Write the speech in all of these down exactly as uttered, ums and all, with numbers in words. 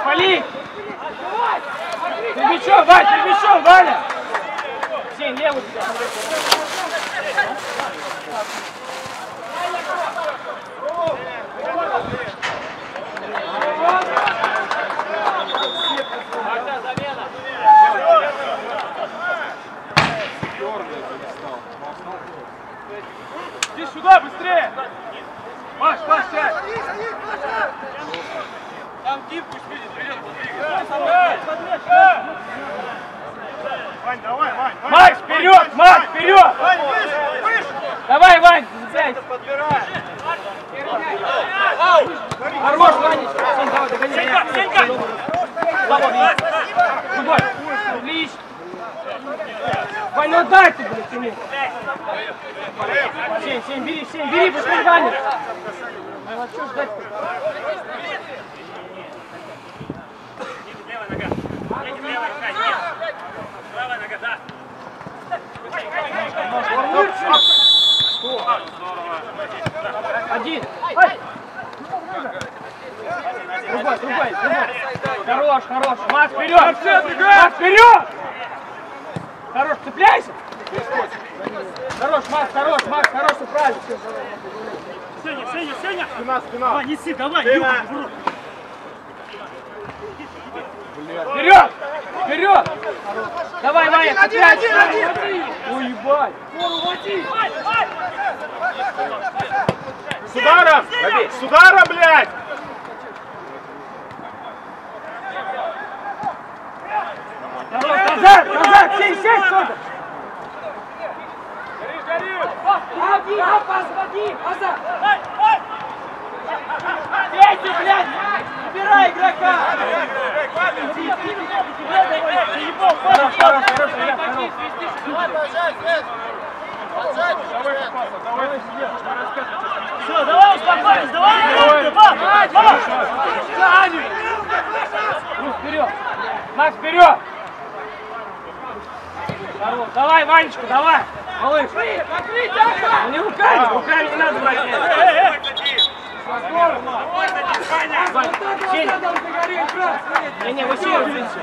пали! Ты мячом, Вань, ты мячом, Ваня! Сень, левую тебя. Иди сюда, быстрее! Маш, Маш, сядь! Там Дим пусть видит, вперед, Вань, давай, Вань! Макс, вперед! Макс, вперед! Вань, выше, выше! Давай, Вань, сядь! Хорош, Ванечка! Сень, давай, догони! Сенька, Сенька! Другой! Отлично! Вань, ну дай ты, блядь, ему! Сень, Сень, бери, Сень, бери, быстрее, Ваня! Ну, а что ждать-то? Левая нога. Едем, левая нога, нет. Правая нога, да. Один. Другой, другой, другой. Хорош, хорош. Макс, вперед! Макс, вперед! Хорош, цепляйся! Хорош, Макс, хорош, Макс, хорош, правильно. Сеня, Сеня, Сеня! Спина, спина! Давай, неси, давай, Юра! Вперед! Вперед! Давай, Ваня, цепляйся! Ой, ебать! С ударом! С ударом, блядь! Назад, назад, сей, сей, сюда! Горишь, горишь! Води, опас, води! Назад! Бейте, блядь! Убирай игрока! Хорош, хорош, хорош, ребят, хорош! Все, давай успокоились, давай! Ну, вперед! Макс, вперед! Давай, Ванечка, давай! Малыш! Ну не руками, руками не надо брать! Не, не, вы все видите.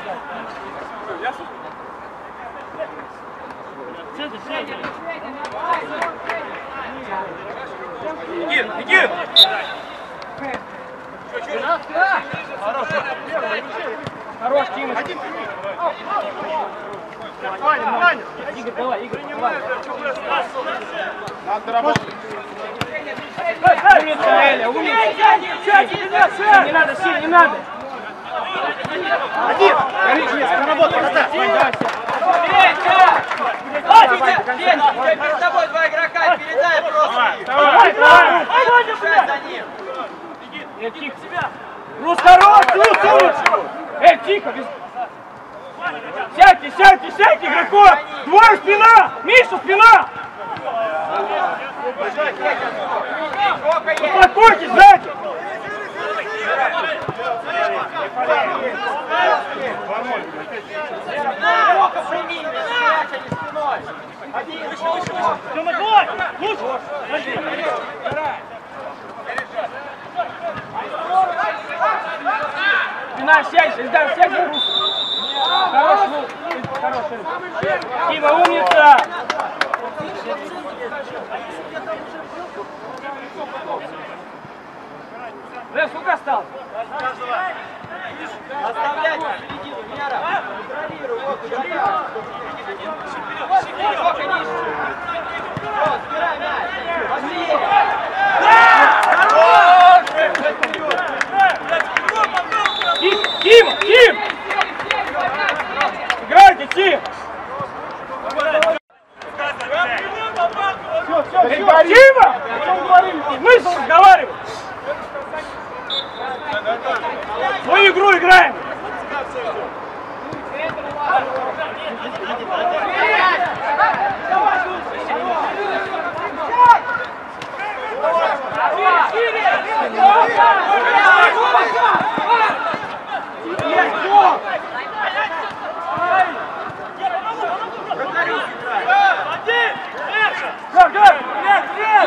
Иди, иди! Хорош, хорош, Тима. Ваня, Ваня! Игорь, давай, Игорь, давай. Надо работать. Умница, Эля, умница. Не надо, сильно, не надо. Один! Горячий, работай, назад. Петя! Перед тобой два игрока, передай просто. Давай, давай. Давай за ним. Эй, тихо. Рус, хорош, Рус, лучше. Эй, тихо. Сядьте, сядьте, сядьте, игроков! Двое спина! Миша, спина! Успокойтесь, сзади! Тёма, давай! Лучше! Спина, сядь, Эльдар, сядь, Рус! Хорош, хорош, Тима, умница! Рэм, сколько осталось? Оставлять середину, Вера! Контролируй, вот, убирай! Сколько ниже! Вот, сбирай мяч! Пошли! Тима, Тим! Играйте, Тим! Все, все, все! Тима! О чем говорили? Смысл разговаривать? Свою игру играем!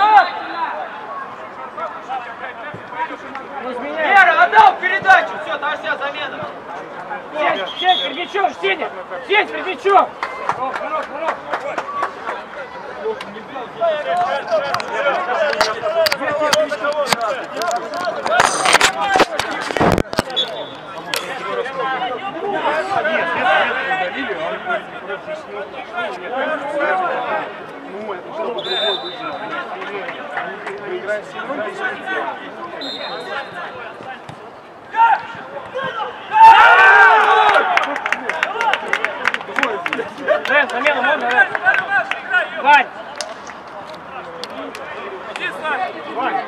Вера, отдал передачу, все, дальше. все, замена. Сень, Сень, перед мячом, Сеня! Сень, перед мячом! Хорош, хорош, хорош! Рен, замену можно, Рен? Вань! Вань!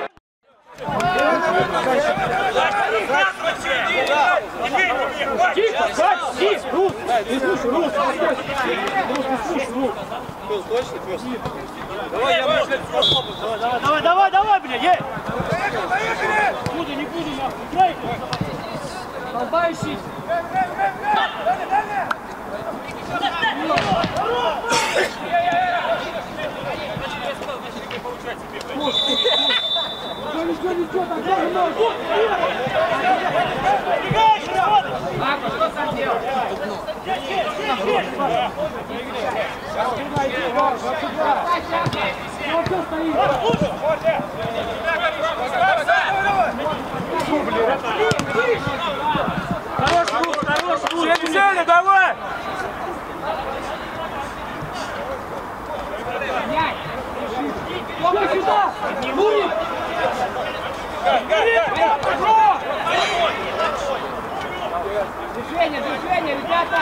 Тихо, Вань, сись, Рус! Не слушай, Рус! Рус, не слушай, Рус! Пёс, точно, Пёс? Давай, я буду. Давай, давай, давай, давай, бля, ей! Поехали, поехали! Буду, не буду, нахуй, играйте! Долбающий! Ничего, ничего, там тоже можно! Марко, что сам делаешь? Хорош, Рух, хорош, Рух! Все взяли, давай! Все сюда! Лунин! Движение, движение, ребята!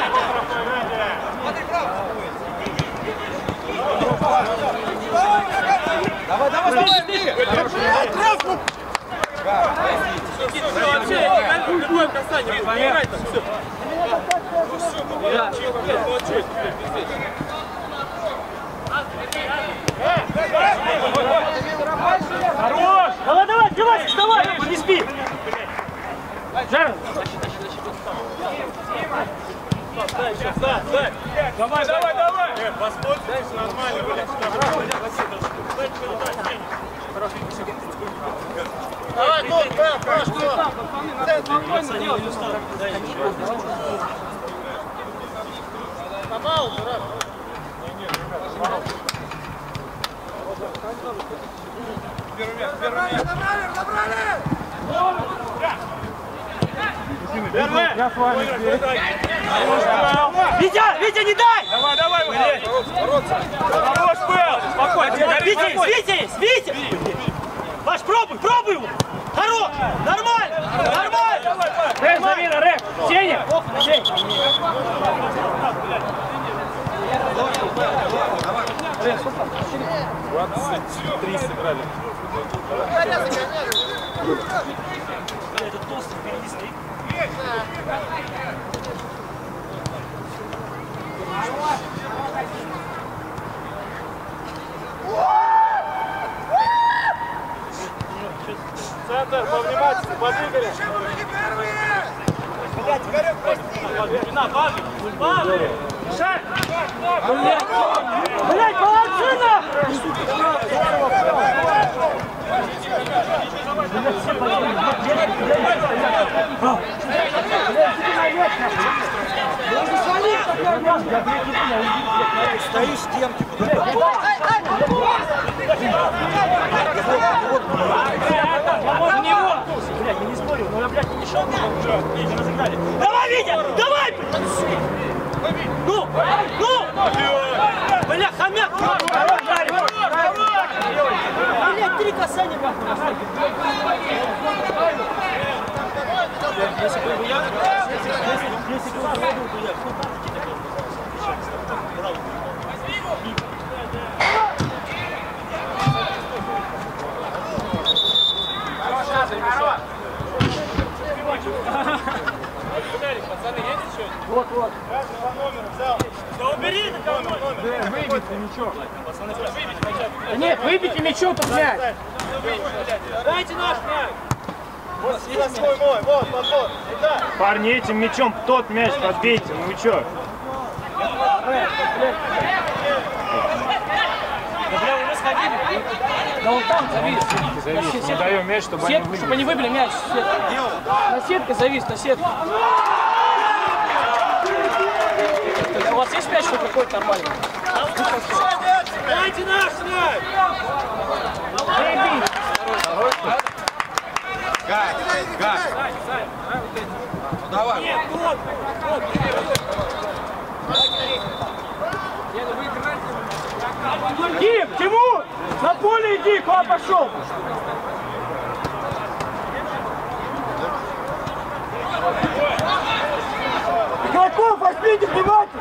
Давай, давай, давай! Все, вообще, любое касание, играй там, все. Хорош! Давай, давай, давай, вставай, не спи! Жар! Давай, давай, давай! Господь, дальше нормально, блядь. Давай, тут, да, прошу! Спокойно делай, Камал, дурак! Первый мяч, первый мяч! Забрали, забрали! Я с вами здесь. Витя, Витя, не дай! Давай, давай, хорош был! Спокойно, Витя, Витя, Витя! Паш, пробуй, пробуй его! Хорош! Нормально! Нормально! Рэп, замена, рэп! Сеня! двадцать три сыграли. Этот толстый впереди стоит. Центр, повнимательнее, подвигали. Блядь, Игорек, прости. На, падай, падай. Шаг. Блядь, молодцы нахуй. Стоишь с кем-то. Блядь, я не спорю, но я, блядь, не шел, не разыграли. Давай, Витя, давай! Ну, ну! Бля, хомяк! Блядь, три касания, нахуй. Если бы я... Если бы я... Пацаны, есть еще? Вот, вот. Каждый по номеру взял. Да убери на кого номер. Выбейте мячом. Пацаны, выбейте мячом. Да нет, выбейте мячом тут мяч. Дайте наш мяч. Вот, сюда свой мой, вот, подбор. Парни, этим мячом тот мяч подбейте, ну вы чё? Да бля, у нас сходили. Да он там завис. Завис. Не даем мяч, чтобы сетку, они выбили. чтобы они выбили мяч. На сетке завис, на сетке. У вас есть мяч, что какой-то нормальный? Дайте наш мяч! Гай, Гай. Ну давай. Нет, вот, вот. Иди, Тимур! На поле иди, куда пошел? Игроков, возьмите внимательно!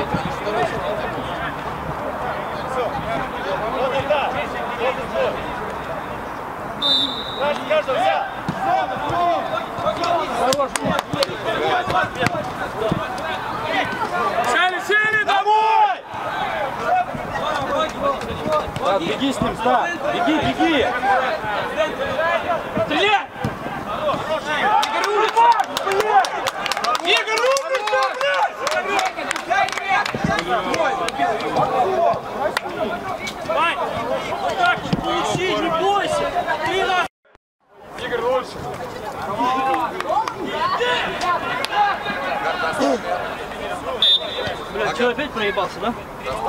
Каждого взял! Хорош! Сели, сели, домой! Да, беги с ним, Стас! Беги, беги! Стреляй! Игорь, улица! Игорь, улица, блядь! Вань, вот так поищи, не бойся! Три раза! Игорь, лучше! Бля, что, опять проебался, да?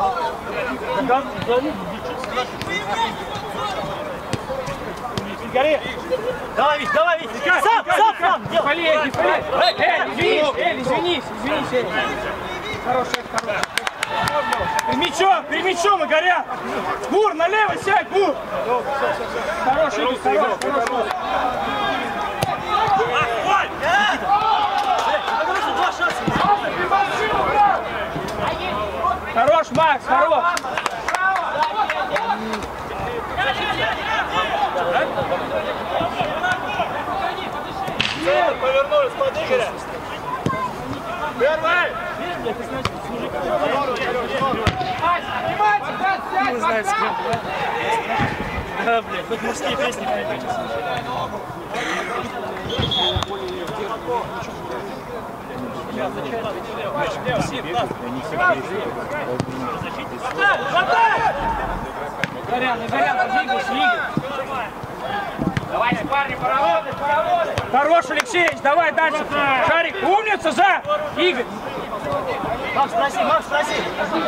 Гори! Давай, Вить, давай, Вить! Сам, сам, сам! Полей, не полей! Эй, извинись, Эль, извинись, извинись, Эль. Хороший, хороший. Перед мячом, перед мячом, Игоря! Бур, налево сядь, Бур! Хороший, Игорь, хороший, хороший. Хорош, Макс, хорош! Повернулись под Игоря! Первый! Не знаю, с кем. Да, блядь, хоть мужские песни придете. Горян, Горян, двигайся, двигайся. Давайте, парни, поработай, поработай. Хорош, Алексеевич, давай дальше. Шарик, умница, за! Игорь. Макс, проси, Макс, проси.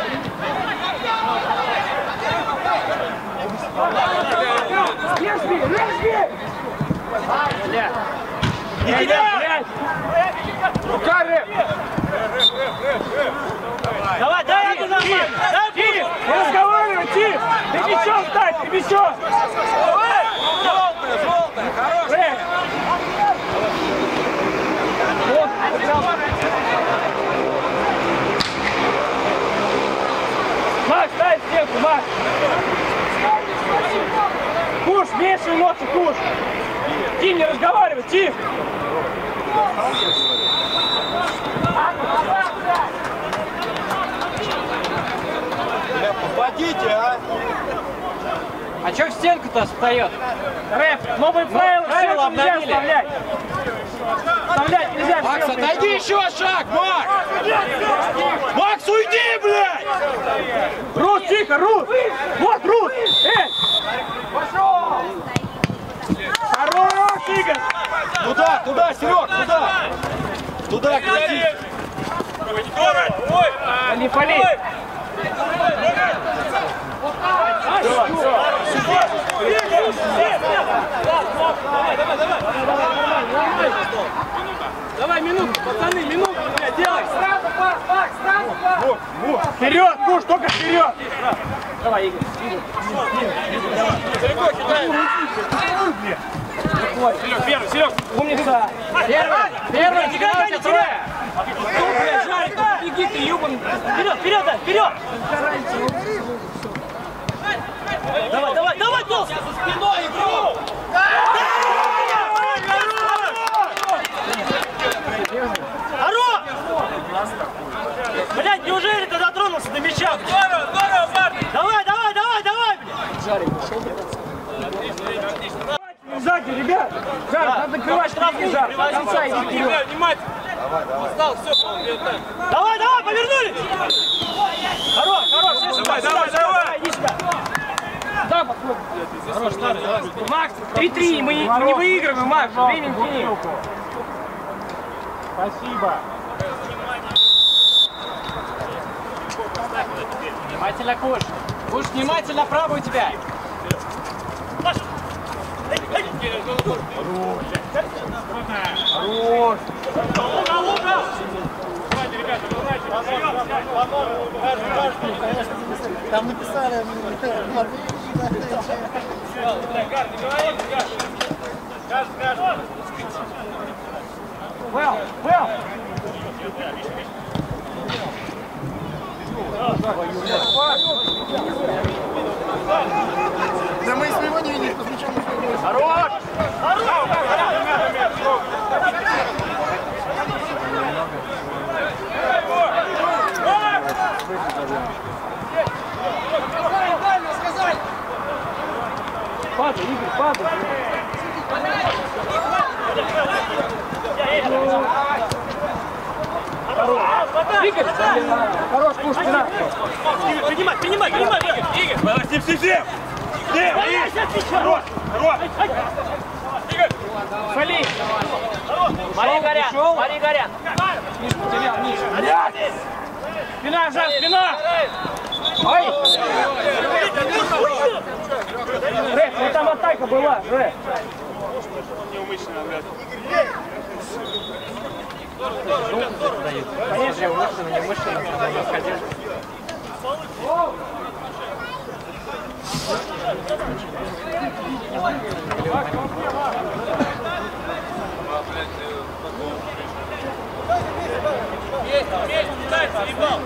Режби, режби! Бля. Бля. Рука, рэп. Давай, дай ему нормально. Дай Тим, разговаривай, Тим. Ты мячом стань, ты мячом. Желтая, желтая, хорошая. Рэп. Вот, Макс, дай стенку, Макс. Куш, меньше эмоций, куш. Тим, не разговаривай, Тим. Попадите, а? А чё в стенку-то встает? Рэп, новые правила, правила нельзя вставлять. Вставлять нельзя. Макс, отойди еще шаг, Макс! Макс, уйди, блядь! Рус, тихо, Рус! Вот, Рус! Эй! Пошел! Хорош, Игорь! Туда, туда, Серег, туда! Туда, клади! Не полей! Давай, минуту, пацаны, минуту, блядь, делай! Сразу пас, пас, сразу пас! Вперед, Куш, только вперед! Давай, Игорь, Игорь. Серег, первый, Серег! Умница! Первый, первый, никогда не теряй! Кто, блядь, Жарик, беги ты, ёбаный! Вперед, вперед, да, вперед! Давай, давай, давай, Толс! За спиной игру! Хорош! Блядь, неужели ты дотронулся до мяча? Здорово, здорово, парни! Давай, давай, давай, давай, блядь! Жарик, ушел сзади, ребят! Жар, да, надо крывать штрафный, Жар! До конца иди вперед! Внимательно! Давай, давай! Встал, все, давай, давай, повернулись! Хорош, хорош, давай, давай, давай! Иди сюда! Да, Сюда подходит. Хорош, старый, давай. Макс, три-три, мы не, мы не выигрываем, Макс, времени тяни. Спасибо. Внимательно, Куш. Куш, внимательно, право у тебя. Хорош. Там написали, Well, well. да мы своего не видим, что ничего не видим. Хорош! Падай, Игорь, падай. Игорь, хорош, Куш, не надо. Принимай, принимай, принимай, Игорь, Игорь. Подожди, все, все! Все, хорош, хорош! Игорь! Фали. Смотри, горят, смотри, горят. Миша, потерял, Миша. Спина, Жан, спина! Ой! Рэк, вот там атака была, Рэк. Неумышленно, блядь. Конечно, умышленно, неумышленно, когда он сходил. Есть, есть, дай, съебал!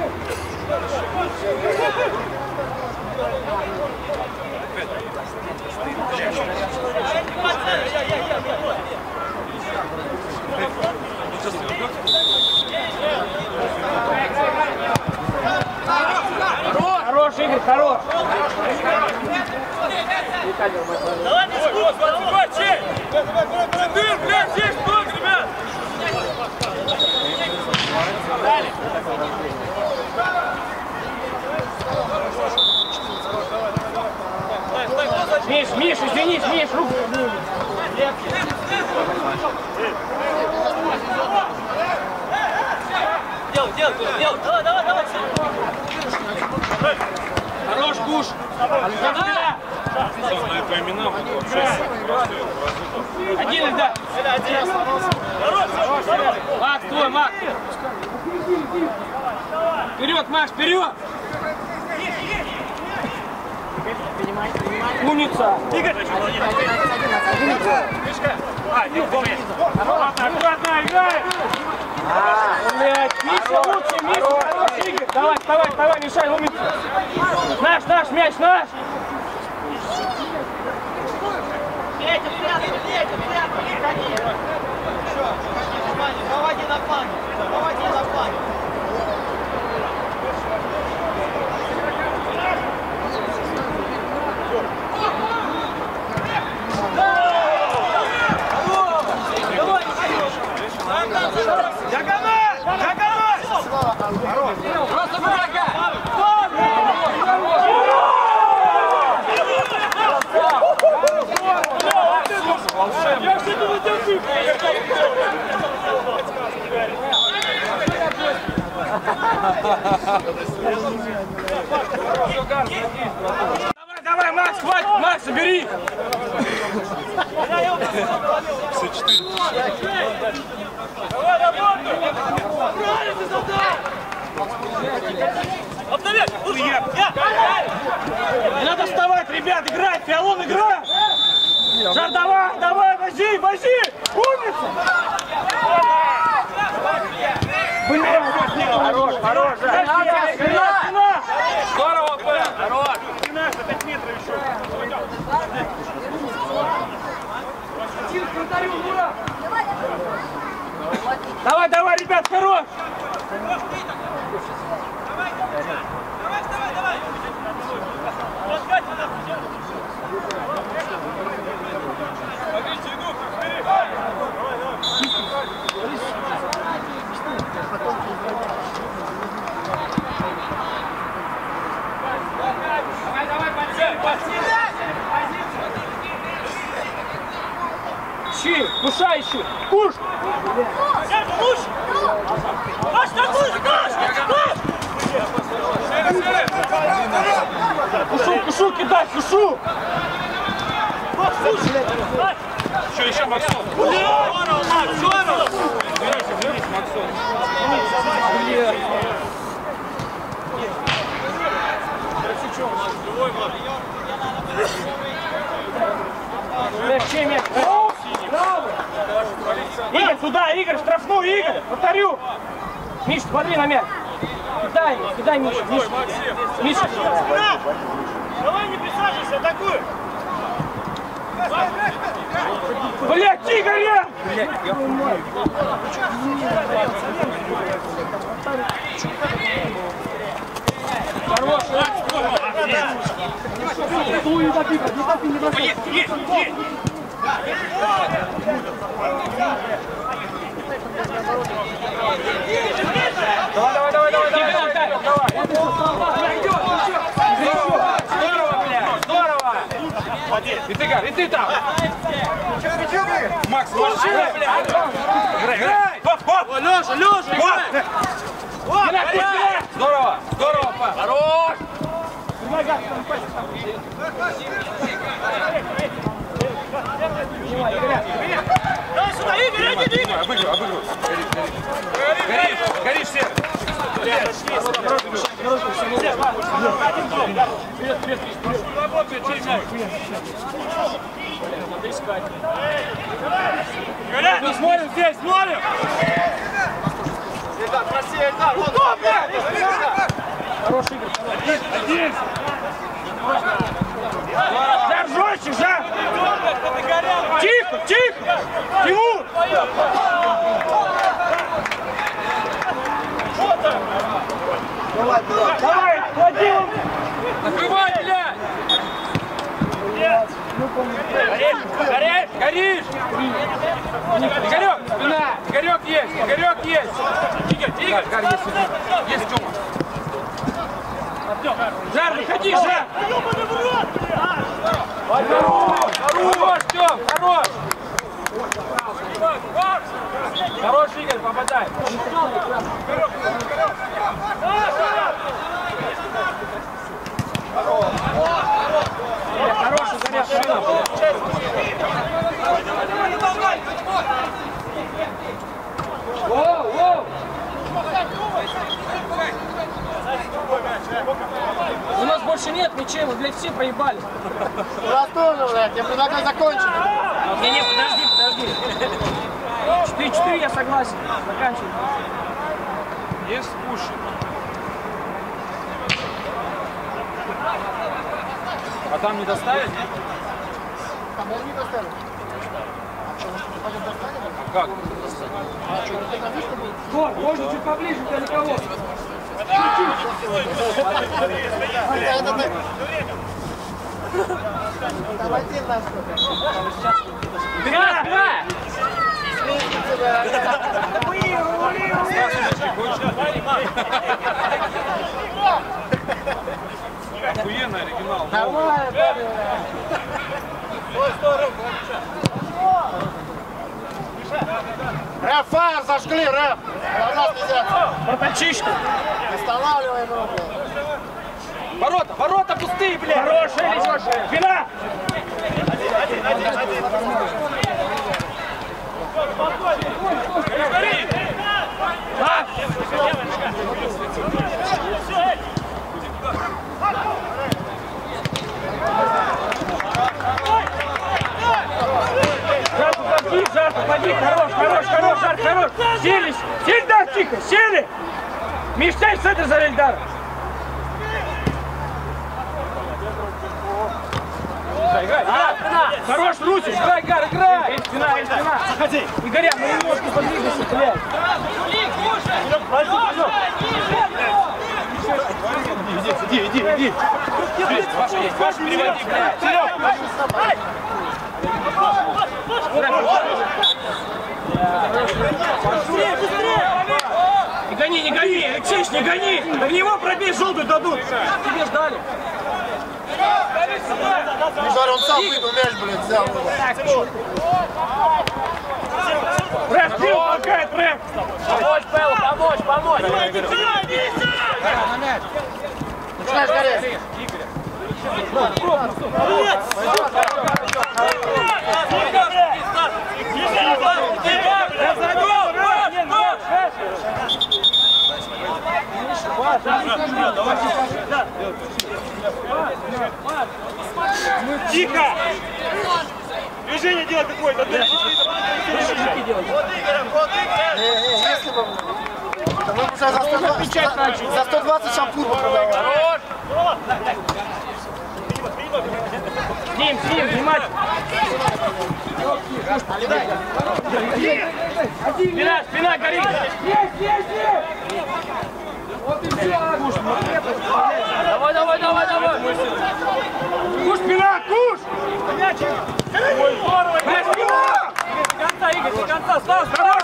Хорош, Игорь, хорош. Давай, давай, чей! Ты, блядь, здесь кто, ребят? Дали! Миш, Миш, извинись, Миш, руку. Делай, делай, делай. Давай, давай, давай. Хорош, Куш. Александр, По именам один, да. Макс, твой, Макс. Вперед, Макс, вперед. Умница. Игорь. А, не помню. Аккуратно, играй! Блядь, Миша лучше, Миша хорош, Игорь. Давай, давай, давай, мешай, умница. Наш, наш, мяч, наш. Петя, Петя, Петя, Петя. Проводи на фланг. Проводи на фланг. Диагональ! Диагональ! Просто врага! Давай, давай, Макс, хватит, Макс, собери. Давай, работай! Обновять! Не надо вставать, ребят, играть, Фиалон, играй. Жар, давай, давай, вози, вози, умница. Блин, хорош, хорош, Жар. Спина, спина, спина. Здорово, Пэ! Хорош! Давай, давай, ребят, хорош. Смотрите, иду, вперед! Давай, давай, подсели, подсели! Ищи, душа ищи. Куш! Кушу, кушу, кидай, кушу! Еще, еще, Максон. Здорово, Макс, здорово! Вернись, вернись, Максон. Легче, Мех. Игорь, сюда, Игорь, штрафную, Игорь, повторю. Миш, смотри на мяч. Кидай, кидай, Миша, Миша. Миша. Давай не присаживайся, атакуй! Блядь, Игорь! Хорош, Есть, есть, есть. давай, давай, давай, давай, давай, давай, давай. Здорово, блядь, здорово. И ты, Гар, и ты там. Макс, лучше. Играй, играй. Лёша, Лёша, играй! Здорово, здорово, па. Хорош. Давай сюда, Игорь, иди, Игорь! Обыгрывай, обыгрывай. Горишь, горишь, Сер. Мы смотрим здесь, смотрим! Хороший Игорь. Один. Жар, жестче, жар. Тихо, тихо. Тимур. Давай, Владимир. Накрывай, блядь. Горишь, горишь, горишь. Игорек, спина. Игорек есть, Игорек есть. Игорь, Игорь, Гар, есть. Есть, Тёма. Жар, выходи, Жар. Хорош, Тём, хорош. Хорош, Игорь, попадай. Хороший заряд. Воу, воу. У нас больше нет мячей, мы, блядь, все проебали. У нас тоже, блядь, я предлагаю закончить. Не, не, подожди, подожди. четыре-четыре, я согласен. Заканчивай. Есть пуш. А там не доставят? Там даже не доставили. Как? Вот, можно чуть поближе для никого. Там один нас. Бега, бега! Охуенный оригинал. Нормально, да. Рэп, фаер, зажгли, рэп. На нас нельзя. Проточишка. Останавливаем его, блядь. Ворота, ворота пустые, блядь. Хорошая, хорошая. Спина. А! Жар, попади, Жар, попади. Хорош, хорош, хорош, Жар, хорош. Сели, сели, да, тихо, сели. Миш, сядь с этой за Эльдара. Играй, а, хорош, Русич, играй, Гар, играй! Эй, спина, эй, спина! Заходи! Игоря, мы немножко подвигаемся, блядь! Иди, иди, иди! Ваша есть, Ваша, переводи, блядь. Не гони, не гони, Алексеич, не гони! Да в него пробей, желтую дадут! Тебе ждали! Жарь, он сам выйдет, мяч, блядь, взял его. Белла, помочь, помочь. Начинаешь гореть. Тихо! Движение делать какое-то! Если бы... Мы уже за сто двадцать, за сто двадцать шампур продавали. Хорош! Дим, Дим, внимательно! Спина, спина горит! Есть, есть, есть! Вот и все! Давай, давай, давай, давай! Куш, спина, куш! Ой, здорово! Спина! До конца, Игорь, до конца! Стас, хорош!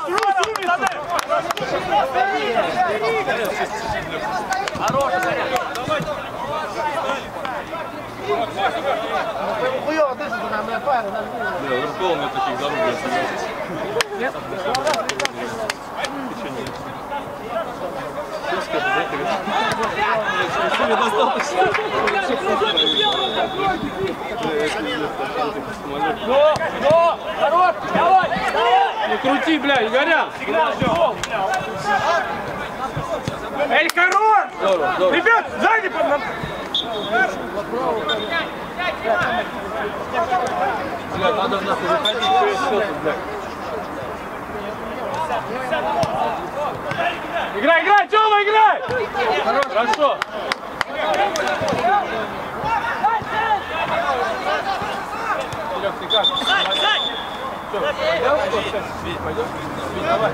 Хорош! Хуёво дышит, нам на пару. Да, вертол на таких дорогах. Нет? Но, но, хорош, давай! Ну крути, бля, Игорян! Эй, хорош! Здорово, здорово. Ребят, сзади под нам! Бля, надо в нас выходить, через счет, бля. Играй, играй, Тёма, играй! Хорош, хорошо! Серег, ты как? Что, пойдём? Вить, пойдём? Вить, давай.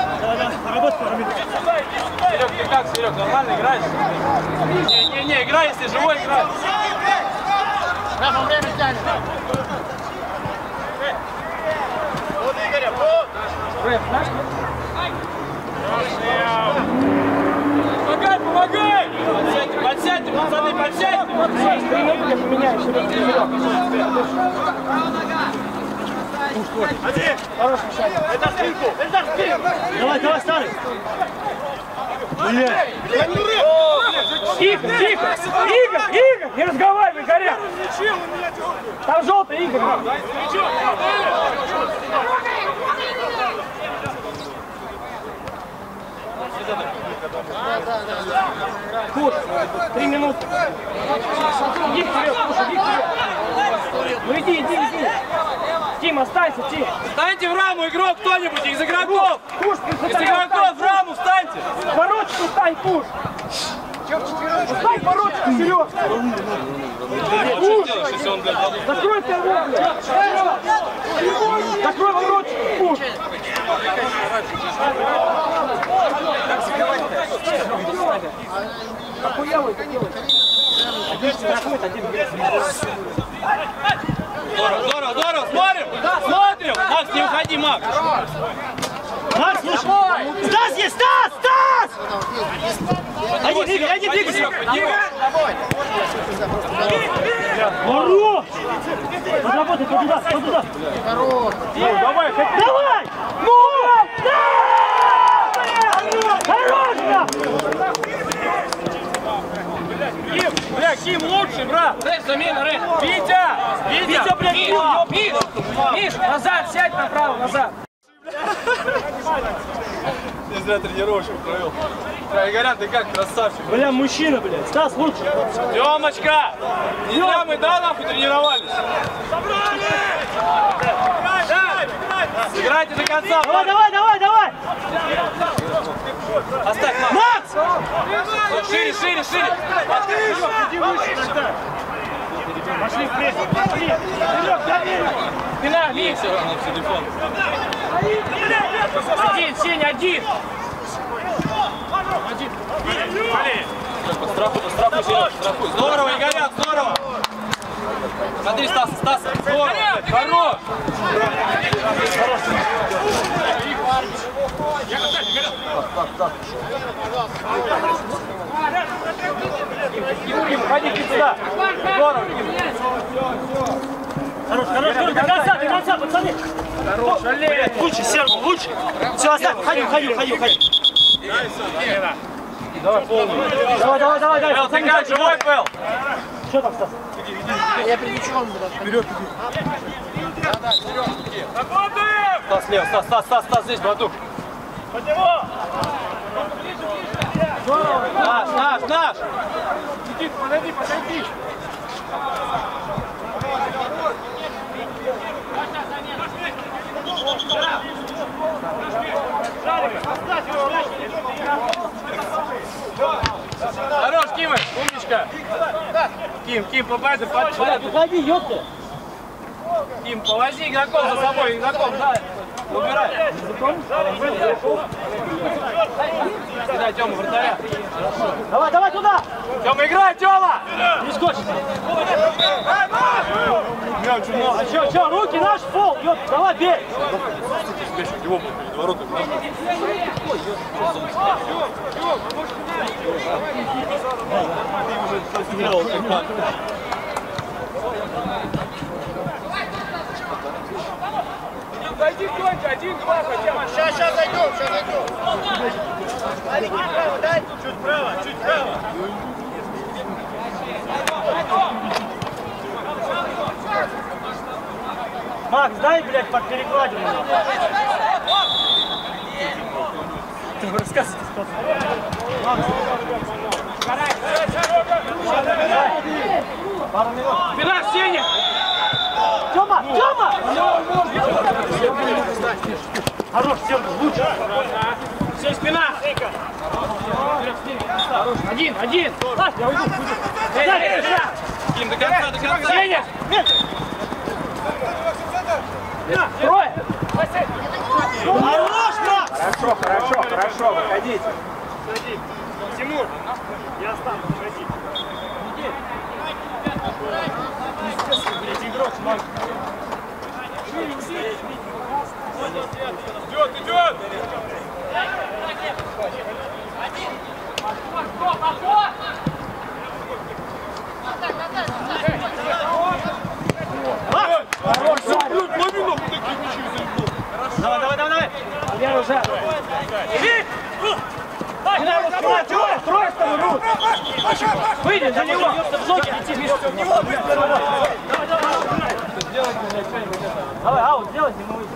Серег, ты как, Серег, нормально играешь? Не-не-не, играй, если живой, играй. Рафа, время тянет. Вот Игоря, вот! Рэп, наш? Помогай, помогай! Подсядьте, подсядьте, пацаны, подсядьте! Подсядьте, три минуты, я поменяю, Серег, Серег. Один! Хороший шаг. Это спинку! Это спинку! Давай, давай, старый! Блядь! Тихо, тихо! Игорь, Игорь! Не разговаривай, Горя! Там желтый, Игорь! Кур, три минуты. Иди вперед, слушай, иди вперед. Ну иди, иди, иди. Тим, останься, Тим. Встаньте в раму, игрок, кто-нибудь из игроков! Куш, Из игроков в раму встаньте! ворочку стань, Куш. Стань ворочку, Серег. Куш, Если он, бля, подумает. закрой ты его, блядь. Закрой ворочку, Куш. Охуелый, охуелый. Один штрафует, один бьет. Здорово, здорово, здорово, смотрим! Смотрим! Макс, не уходи, Макс! Макс, слушай! Стас есть! Стас! Стас! Один, Игорь, один, двигайся! Хорош! Подработай, под туда, под туда! Хорош. Давай, Давай! Ну! Да! Хорош! Да! Ким, бля, Ким лучше, брат! Рэш, замена, Рэш! Витя! Витя, Витя, блядь, Миш, ёб- Миш, Миш, назад, сядь направо, назад! Я зря тренировочку провел. Бля, Игорян, ты как, красавчик. Бля, мужчина, блядь! Стас, лучше! Тёмочка! Не зря мы, да, нахуй тренировались? Сыграйте до конца! Давай, давай, давай, давай! Оставь, Макс! Макс! Шире, шире, шире! Иди выше тогда! Пошли в пресс! Пошли! Серег, дави! Спина, Миш! Все равно в телефон. Один, Сень, один! Подстрахуй, подстрахуй, Серег, подстрахуй. Здорово, Игорян, здорово! Смотри, Стас, Стас, здорово! Хорош! Юрий, входи, пизда! Здорово! Хорош, хорош, хорош! До конца, до конца, пацаны! Хорош, олень! Лучше, Серж, лучше! Все, оставь, ходи, ходи, ходи, ходи! Давай, полный. Давай, давай, давай, давай. Пэл, ты как, живой, Пэл? Что там, Стас? Я перед мячом буду. Вперед иди. Да, да, вперед, иди. Работаем! Стас, слева, Стас, Стас, Стас, Стас, здесь, братух. Под него! Наш, наш, наш. Никит, подойди, подойди! Хорош, Кима, умничка. Ким, Ким, попадай, под... Уходи, ёпта! Ким, повози игроков за собой, игроков, да. Убирай. Кидай, Тёма, вратаря. Давай, давай туда! Тёма, играй, Тёма! Не скочи! А чё, чё, руки наш, пол, ёпта, давай, бей! Его перед воротами. Зайди, Тёнька, один-два хотя бы. Сейчас, сейчас зайдем, сейчас зайдем. Алик, чуть право, дай. Чуть вправо, чуть вправо! Макс, дай, блядь, под перекладину. Ты рассказывай, что Макс. Пару минут. Спина, Сеня! Тёма, Тёма! Хорош, Тёма, лучше. Все, спина! Один, один. Паш, я уйду. Ким, до конца, до конца! Сеня! Трое! Хорош, Макс! Хорошо, хорошо, хорошо, выходите. Тимур, я останусь, выходи. Блядь, игрок, Макс. Идет, идет! Давай, давай, давай, давай! Вера уже! Иди! Не надо раскрывать! Трое, трое с тобой, Рут! Выйди за него! В блоке лети, Миша! Давай, давай! Давай, аут, сделай, не мы.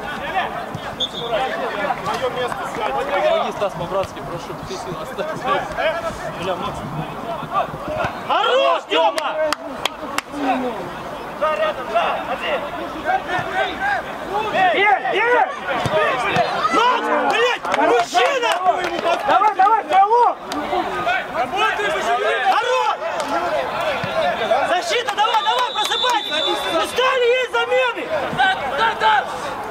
Помоги, Стас, по-братски, прошу, ты сил оставь. Бля, Макс. Хорош, Тёма! Да, рядом, да, один! Эй, эй! Макс, блядь, мужчина! Давай, давай, диалог! Работай, быстрее! Хорош! Защита, давай, давай, просыпайтесь! Встали, есть замены! Да, да, да!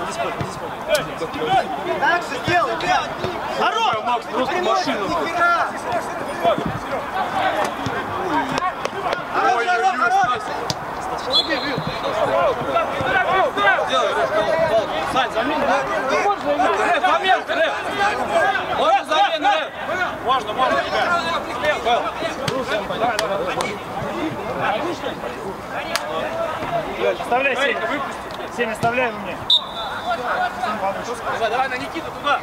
Так же сделай, блядь. Хорош! Макс, просто машина. Хорош, хорош, хорош. Сань, замена. Рэп, момент, рэп. Можно замена, рэп. Можно, можно, ребят. Оставляй, Сеня. Сеня, оставляй мне. Давай, давай на Никиту туда!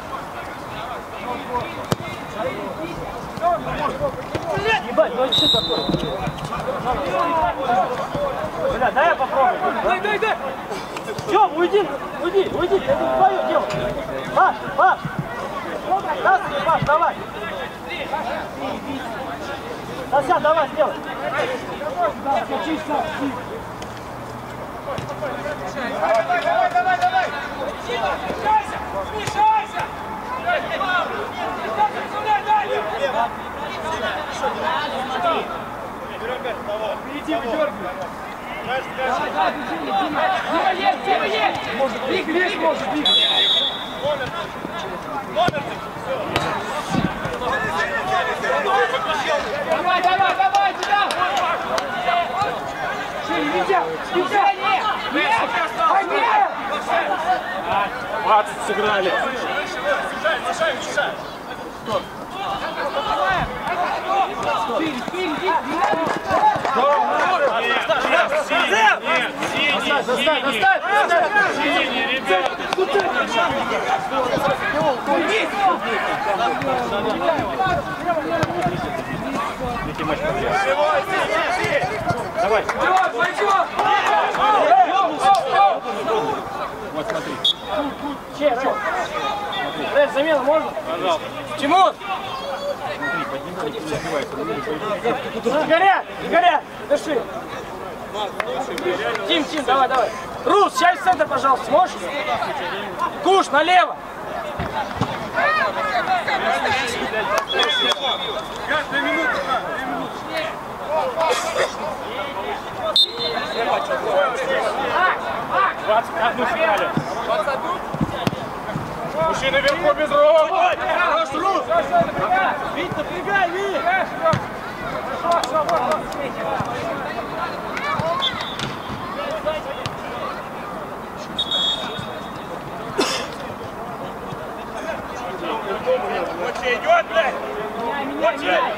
Ебать, ну что такое? Бля, дай я попробую. Дай, дай, дай! Тём, уйди, уйди, уйди, это не твое дело. Паш, Паш. Раз, Паш, давай. Тася, давай, сделай. Давай, давай, давай, давай. Смешайся! Смешайся! Впереди выдергивай. Дима есть, Дима есть! Может, биг, биг, может, биг. Давай, давай, давай, сюда! Витя, Витя! Нет! Пойди! двадцать сыграли. Давай. Вот смотри. Чей, Рэш? Рэш, замена можно? Пожалуйста. Тимур! Смотри, поднимай, не разбивайся. Не горят, не горят, дыши. Тим, Тим, давай, давай. Рус, сейчас в центр, пожалуйста, сможешь? Куш, налево. Каждую минуту, две минуты. двадцать одну сняли. Мужчина вверху без рук. Хорош, Рус. Вить, напрягай, Вить. Очень идет, блядь. Очень.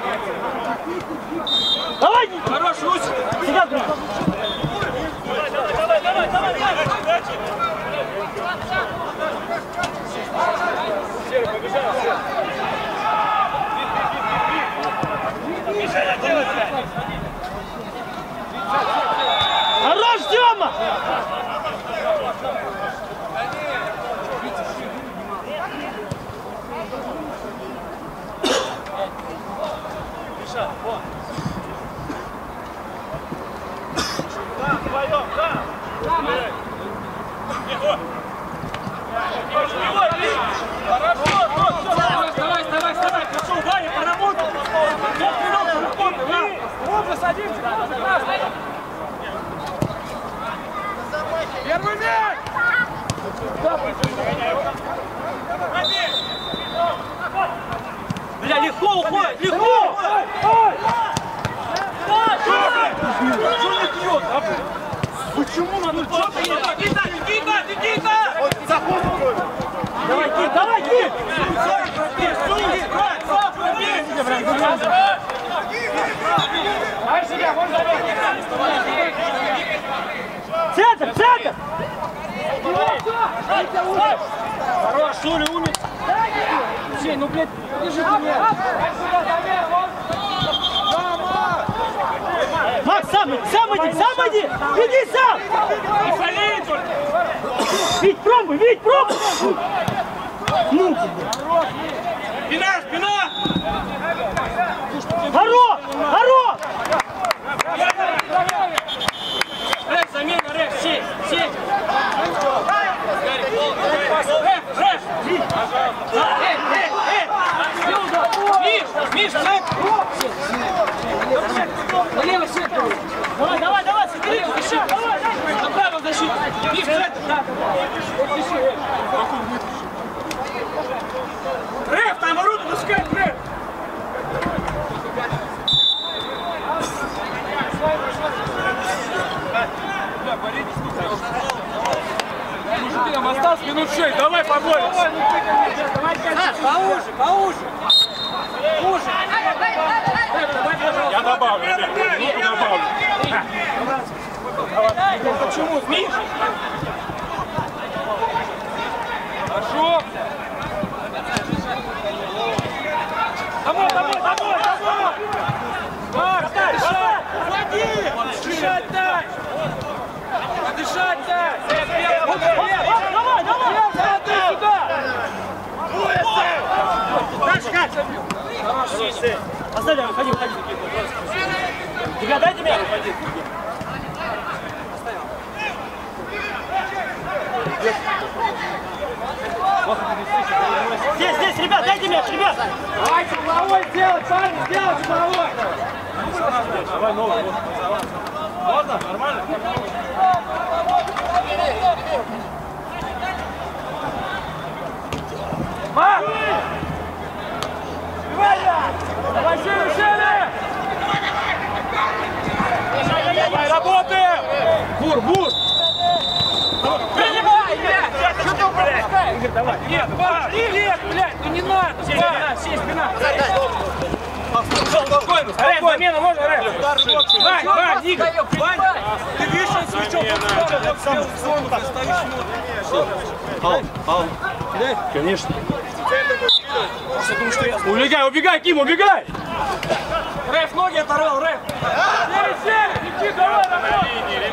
Давай, Хорош, Русь. сюда, друг. Давай, давай, давай, давай. Серый, побежал. Хорош, Тёма! Да, вдвоем, да. Вставай, вставай, вставай! Пошел, Ваня, поработал! пять минут работы, Ваня! Ровно садимся, красный! Первый мяч! Бля, легко уходит, легко! Почему надо? Никита, Никита, Никита! Давай, Кит, давай, Кит! Центр, центр! Хорош, Шуля, умница! Сей, ну, блядь, держи меня! Макс, сам иди, сам иди, сам иди! Иди сам! Не фали только! Вить, пробуй, Вить, пробуй! Ну, Спина, спина! Хорош! Хорош! Рэш, замена, Рэш, сей, сей! Рэш, Рэш! Эй, эй, эй! Миш, Миш, Рэш! Налево сетку! Давай, давай, давай, смотри, еще! Давай, давай! Направо защиту! Миш, Рэш! Рэш, там руку пускай, Рэш! Мужики, нам осталось минут шесть, давай поборемся! Поуже, поуже! Поуже! Я добавлю, ребят, минуту добавлю. Почему? Миш! Хорошо! Домой, домой, домой, домой! Макс, дышать! Вводи! Дышать дай! Дышать дай! Давай, давай! Смотри сюда! Дальше, Катя! Хорош, Сеня! Оставь, выходи, выходи. Тебя дайте меня? Выходи. Здесь, здесь, ребят, дайте мяч, ребят! Давайте головой сделать, парни, сделайте головой! Давай новый. Можно? Нормально? Мак! Давай, Шире, Шире! Давай, работаем! Бур, бур! Принимай, блядь! Что ты упускаешь? Игорь, давай! Нет, пошли, Лев, блядь, ну не надо! Сей спина, сей спина! Спокойно, Рэд, спокойно! замена можно, Рэд? Вань, Вань, Игорь! Вань, ты видишь, он свечом в зону, ты стоишь, смотришь. Конечно. Убегай, убегай, Ким, убегай! Рэф, ноги оторвал, Рэф! Сели, сели! Иди, давай, давай!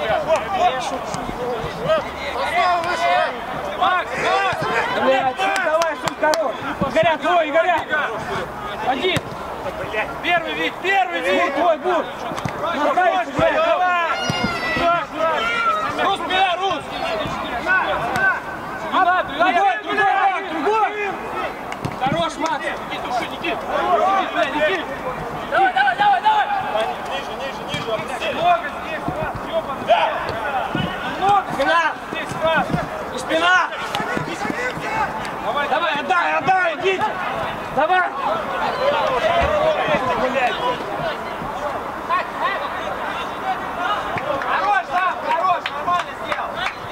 Макс, Макс! Блядь, давай, шут, хорош! Игоря, твой, Игоря! Один! Первый вид, первый Бур, вид! твой, Бур! Давай, Давай, давай! Рус, спина, Рус! Не надо, Другой, другой, другой! Хорош, Макс! Никит, души, Никит! Никит, бля, Никит! Давай, давай, давай, давай! Ниже, ниже, ниже, опусти! Много здесь, Макс, ёбаный! Много! Спина! Здесь, Макс! И спина! Давай, Давай, отдай, отдай, идите! Давай! Хорош, да, хорош, нормально сделал!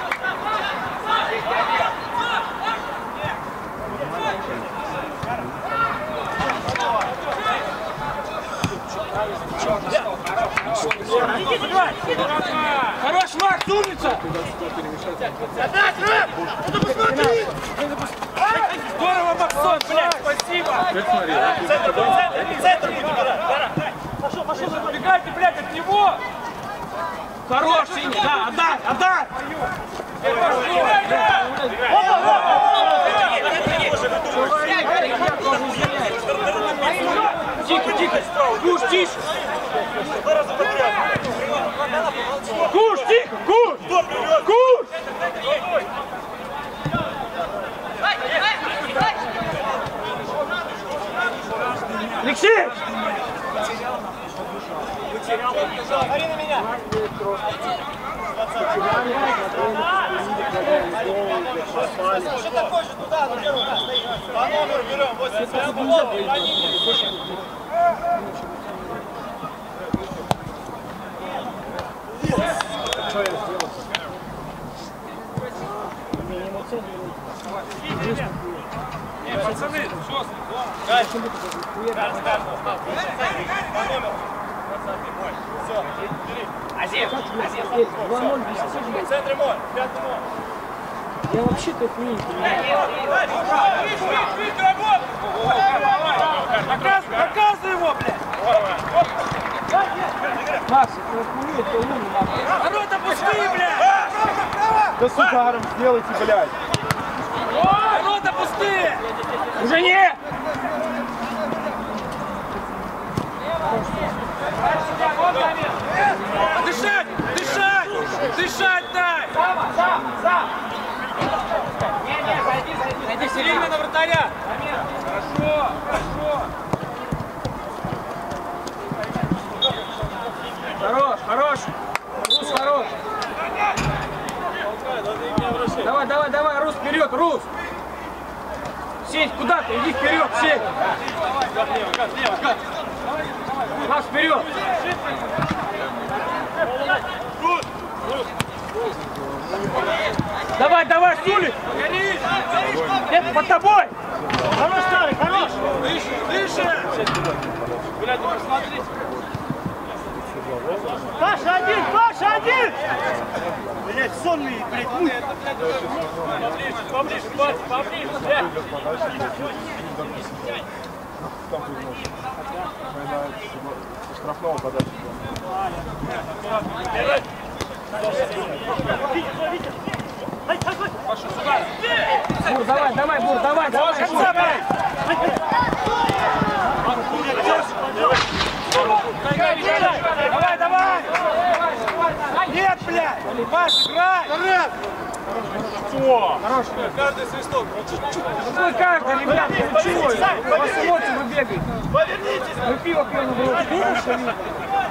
Хорош, Макс, умница! Здорово, Максон, блядь, спасибо! Центр будет играть! Пошел, пошел! Убегайте, блядь, от него! Хорош, синий, да, отдай, отдай! Тихо, тихо! Куш, тише! Куш, тихо! Куш! Куш! Алексей! Смотри на меня! Чуть позже туда, на первый раз. По номеру берем, восемьдесят. Пацаны, жестко. Дальше. Дальше, дальше. По номеру. Все, бери. Азев, Азев. два ноль без В центре мой, пятый мой. Я вообще-то их не понимаю. Показывай его, блядь! Макс, это хуйня, это умный, нахуй. Народ, опусти, блядь! Да с ударом сделайте, блядь. Народ, опусти! Уже не! Дышать! Дышать! Дышать дай! Сама, сам, сам! Не, не, зайди, зайди. Зайди сильно на вратаря! Хорошо, хорошо. Хорош, хорош! Рус, хорош! Давай, давай, давай, Рус, вперед, Рус! Сеть, куда ты? Иди вперед, сеть! Макс, вперед! Давай, давай, Сулик! Это под тобой! Хорош, старый, хорош! Выше, выше! Блядь, ну посмотрите. Паша один, Паша один! Блять, сонный, блядь, муть! Поближе, поближе, Паша, поближе. Э. Там ты можешь. Со штрафного подачи. Паша, сюда. Бур, давай, давай, Бур, давай, давай! Конца, блядь! Давай, давай! Нет, блядь! Паш, играй! Что? Каждый свисток. Какой каждый, ребят, вы чего? У вас эмоции, вы бегаете. Повернитесь! Мы пиво пьем на дорогу. Видишь, что видно?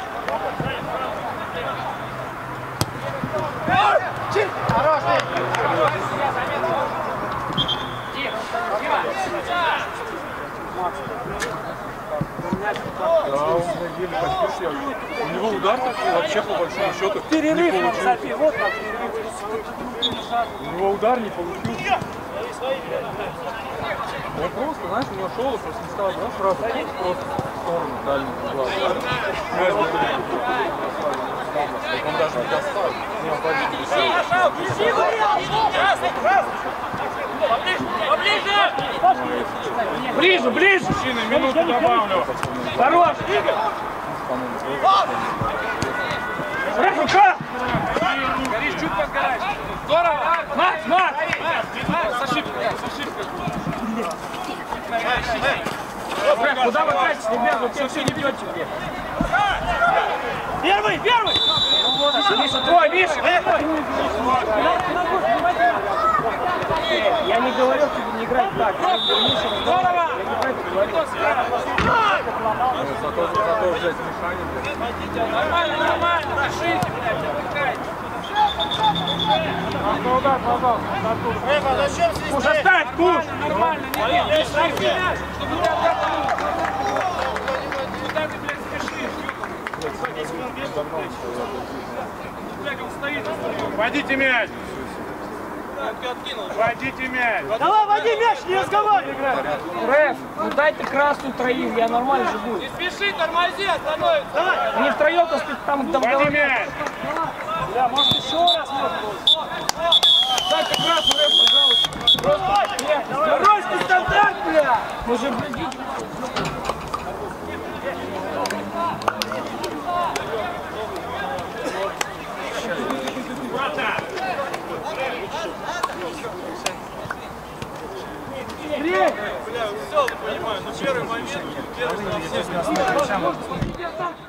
Да, он еле поспешил. У него удар вообще по большому счету Перерыв не нам получился. забил. Вот как. У него удар не получился. Он просто, знаешь, у него шел, просто не стал, да, сразу просто в сторону дальнего угла. Мяч был далеко. Он даже не достал. Не опасен. Поближе, поближе! Ближе, ближе. Мужчины, минуту добавлю. Хорош. Рука. Горишь, чуть подгораешь. Здорово. Макс, Макс. С ошибкой, с ошибкой. Рэф, куда вы катитесь, ребят? Вы все не бьете мне. Первый, первый! Миша, твой, Миша. Я не говорил тебе не играть так. Миша, здорово. Зато, зато взять механику. Нормально, нормально. Дышите, блядь, отдыхайте. Эва, зачем свистеть? Куш, оставь, Куш. Нормально, не бей. Шаг мяч, чтобы ты отдохнул. Куда ты, блядь, спешишь? Блядь, он стоит. Водите мяч. Водите мяч. Давай, води мяч, не разговаривай! Рэф, ну дайте красную троим, я нормально живу. Не спеши, тормози, остановится. Давай! Они втроем-то там там Води мяч. Да, может еще раз можно. дайте красную, Рэф, пожалуйста. Просто нет. Рольский стандарт, бля. Мы же, блядь, Все, понимаю, но первый момент, первый момент.